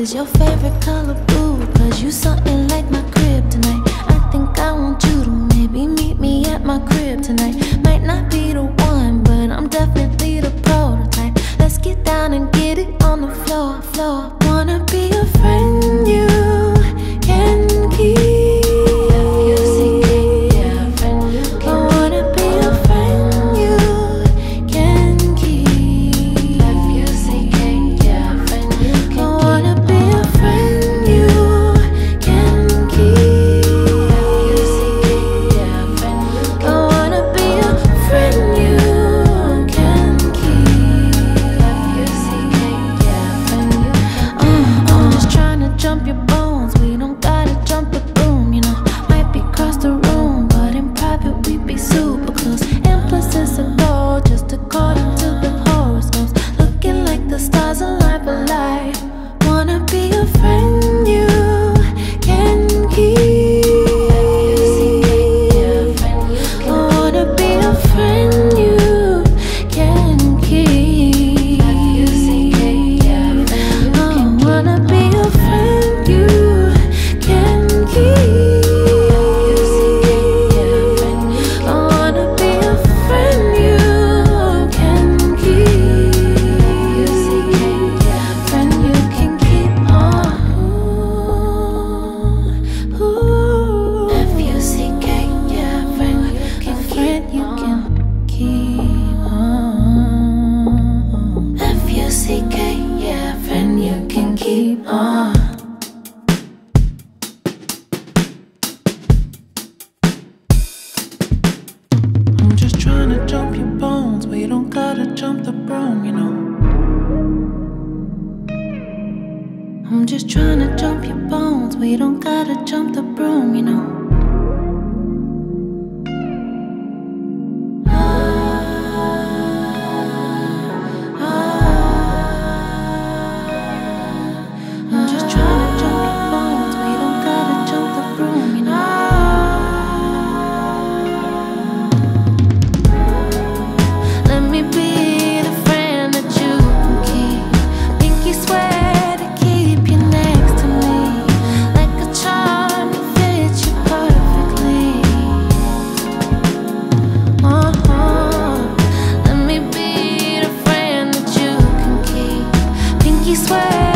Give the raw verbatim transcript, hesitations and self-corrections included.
Is your favorite color blue? Cause you something like my kryptonite. I think I want you to maybe meet me at my crib tonight. Might not be the one, but I'm definitely the prototype. Let's get down and get it on the floor, floor. Wanna be a friend you can keep. F U C K, yeah, friend you can. I wanna be a friend you can keep. F U C K, yeah, friend you can. I wanna be a friend you can keep. F U C K, yeah, friend you can. I wanna be a friend you can keep. F U C K, yeah, friend you can. Uh, I'm just tryna jump your bones. We don't gotta jump the broom, you know. Might be across the room, but in private we be super close. And plus it's a goal, just according to the horoscopes. Looking like the stars align for life. Wanna be a friend you can keep. F U C K, yeah, friend you can. I wanna be a friend you can keep. F U C K, yeah, friend you can. I wanna be a friend you can keep. F U C K, yeah, friend you can. I wanna be a friend you can keep. F U C K, yeah, friend you can keep. Oh, ooh. F U C K, yeah, friend you can. A friend you can keep. Oh, F U C K, yeah, friend you can keep. Oh. I'm just trying to jump your bones. We don't gotta jump the broom, you know. I'm just trying to jump your bones. We don't gotta jump the broom, you know. I'm just trying to jump your bones. We don't gotta jump the broom, you know. Let me be the friend that you can keep. Pinky swear to keep you next to me. Like a charm that fits you perfectly. Uh-huh. Let me be the friend that you can keep. Pinky swear